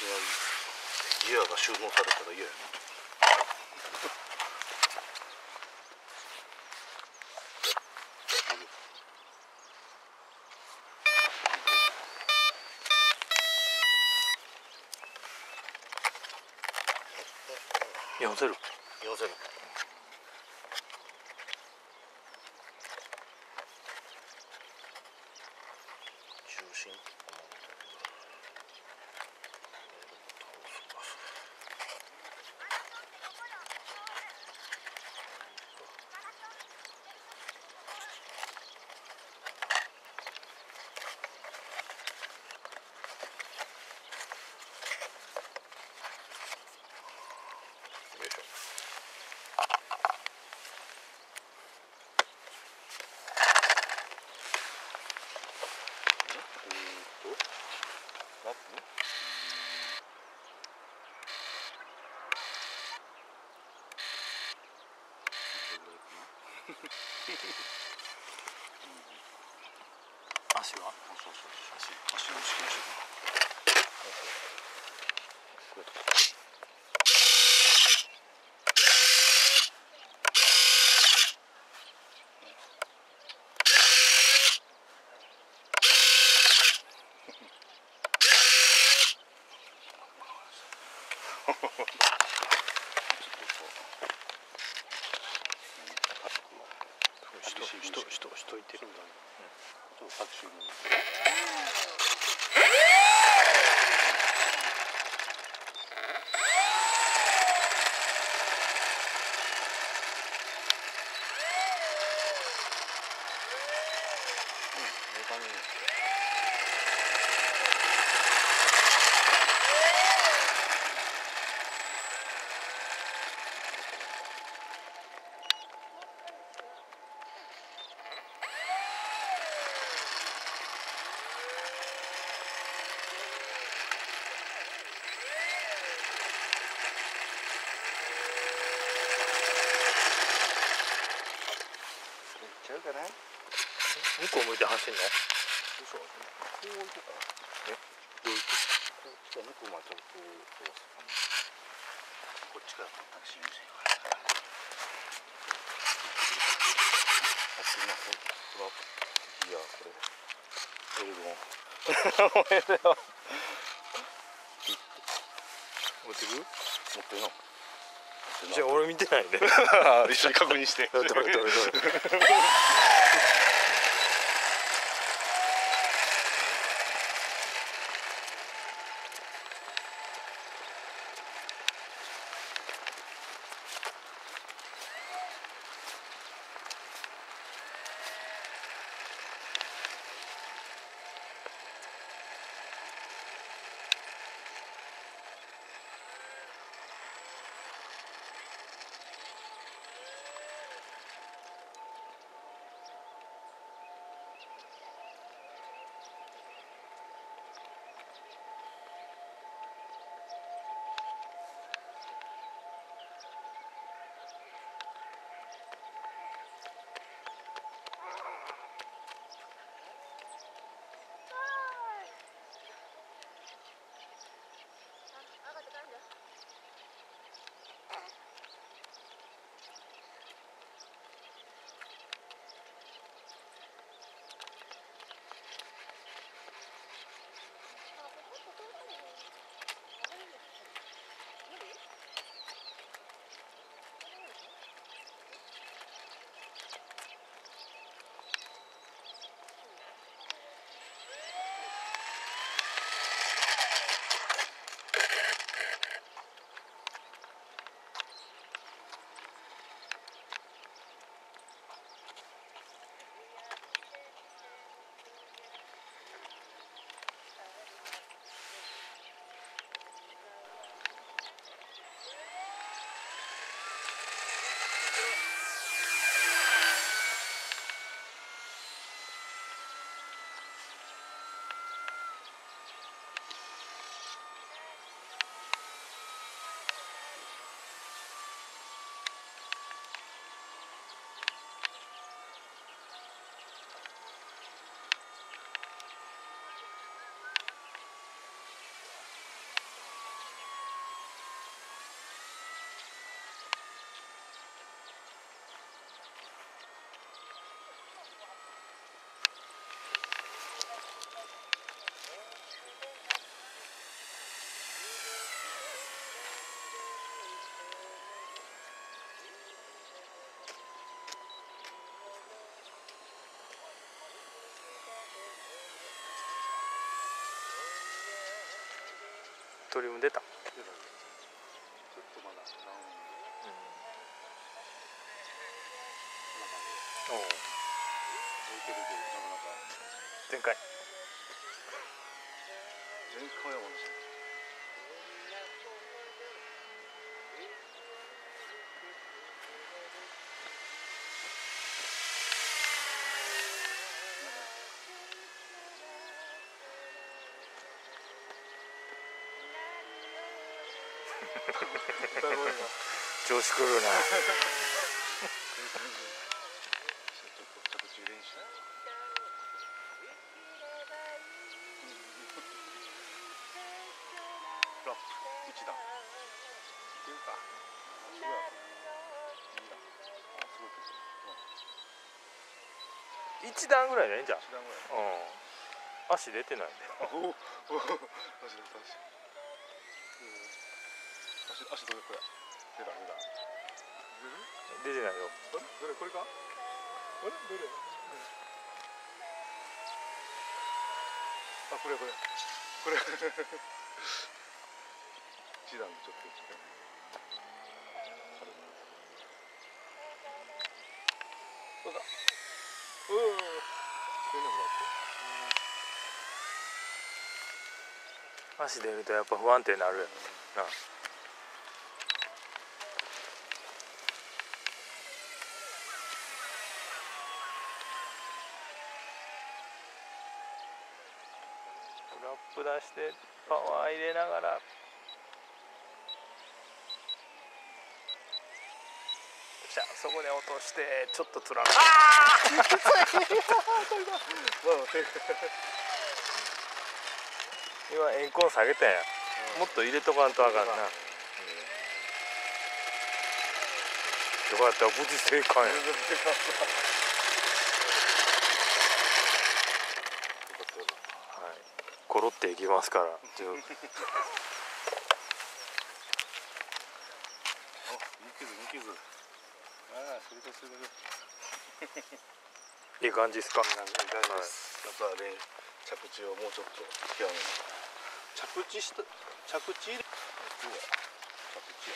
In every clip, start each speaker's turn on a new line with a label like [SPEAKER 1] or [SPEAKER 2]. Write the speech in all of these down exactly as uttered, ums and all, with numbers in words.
[SPEAKER 1] ギアが収納されたら嫌やな。
[SPEAKER 2] よせる。
[SPEAKER 1] よせる。中心とかもあったけど。よいしょ。
[SPEAKER 2] 足は？
[SPEAKER 1] そうそうそう。
[SPEAKER 2] 足。
[SPEAKER 1] 足の試験しようかな。これとか。
[SPEAKER 2] 人人人人いてるんだね。
[SPEAKER 1] ちょっとタクシーの。ちゃうかな。
[SPEAKER 2] 向こう向いて走んの？
[SPEAKER 1] 嘘。こう行こうか。
[SPEAKER 2] え？どういうこ
[SPEAKER 1] じゃあ向こうまでこうこうこっちからタクシーにしてから。あっちのほらいやこれエルゴン。もうええよ。
[SPEAKER 2] 持ってる？
[SPEAKER 1] 持ってるの。
[SPEAKER 2] じゃあ俺見てないね。
[SPEAKER 1] 一緒に確認して。
[SPEAKER 2] どれどれどれ。 トリウム出た。
[SPEAKER 1] 出た。ちょっとまだダウンで。
[SPEAKER 2] おお。
[SPEAKER 1] いけるけどなかなか。
[SPEAKER 2] 全開。
[SPEAKER 1] 全開やもんね。
[SPEAKER 2] 調子狂うな。
[SPEAKER 1] ちょっと着地練習。ラップ一段。いけるか。すごい。二段。あ、すごいけど。
[SPEAKER 2] 一段ぐらいでいいんじゃん。
[SPEAKER 1] 一段ぐらい。
[SPEAKER 2] うん。足出てないんで。
[SPEAKER 1] おお。足出た足。足足どれこれ。出た出た。
[SPEAKER 2] 出てないよ。
[SPEAKER 1] あれどれこれか。あれどれ。あこれこれこれ。一段でちょっと。そうだ。うお。出なくなって。
[SPEAKER 2] 足出るとやっぱ不安定になるな。ラップ出してパワー入れながら。じゃあそこで落としてちょっとつらな。あ今エンコン下げたんや。もっと入れとかんとあかんな。よかった無事正解や。コロっていきますから。いい感じですか。
[SPEAKER 1] いい感じです。やっぱね、着地をもうちょっと極める。着地した着地入れ。着地や。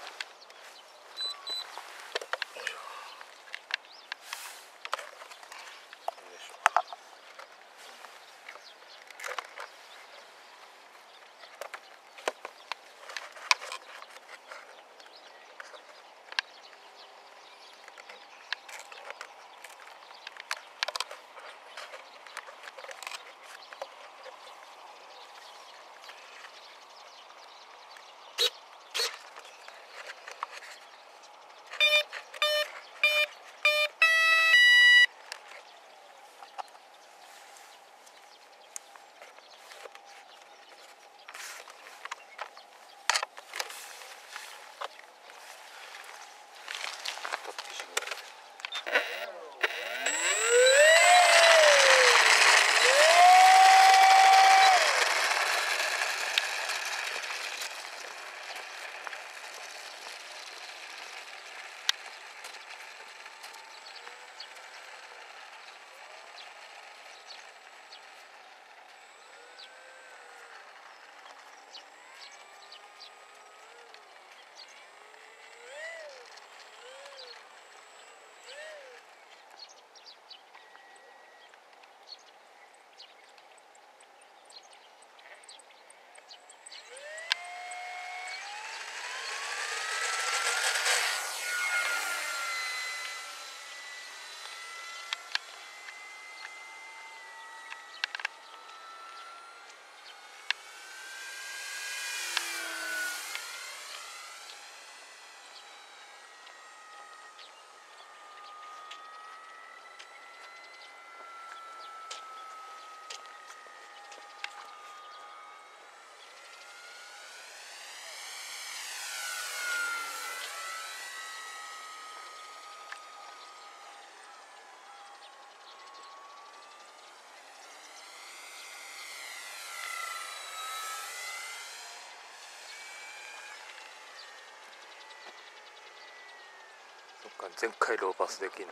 [SPEAKER 2] 全回ローパスできる。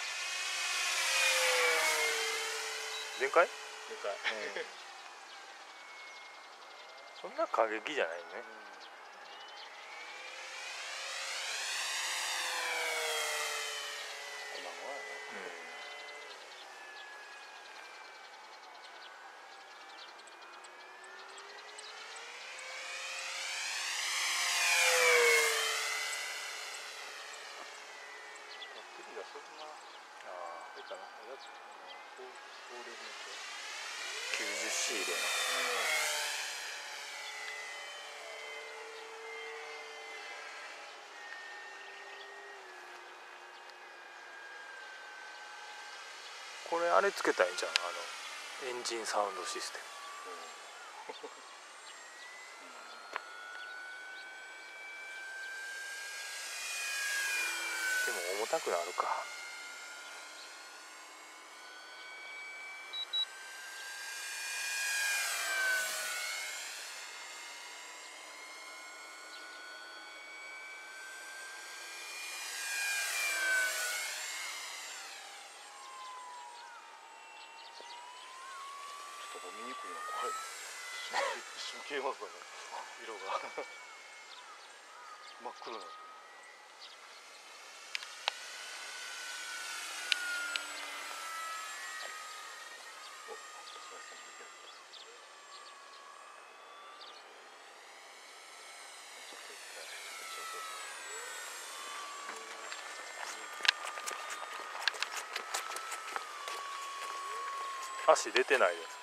[SPEAKER 2] 全開？
[SPEAKER 1] 全開。
[SPEAKER 2] そんな過激じゃないね。
[SPEAKER 1] こんなもんやね。バッテリーがそんな
[SPEAKER 2] あ
[SPEAKER 1] あれかな、やつ高高齢の
[SPEAKER 2] あ、きゅうじゅうシーでこれあれつけたいんじゃん、あのエンジンサウンドシステム。でも重たくなるか。
[SPEAKER 1] ちょっと見にくいの怖い。一瞬消えますからね、色が真っ黒になってる。お、高橋さん出てる。ちょっと一回ちょっと調整。
[SPEAKER 2] 足出てないです。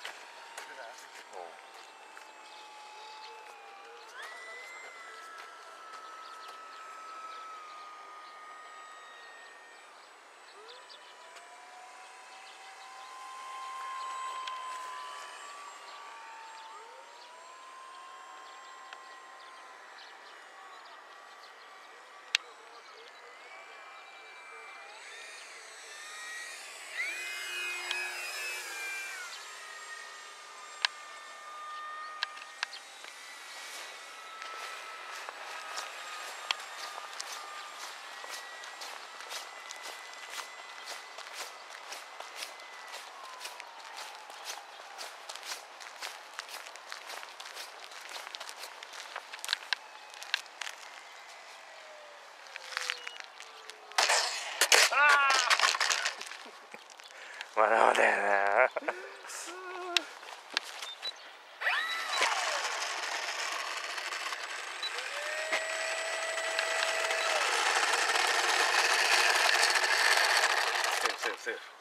[SPEAKER 2] まだまだやな。
[SPEAKER 1] セーフセーフセーフ。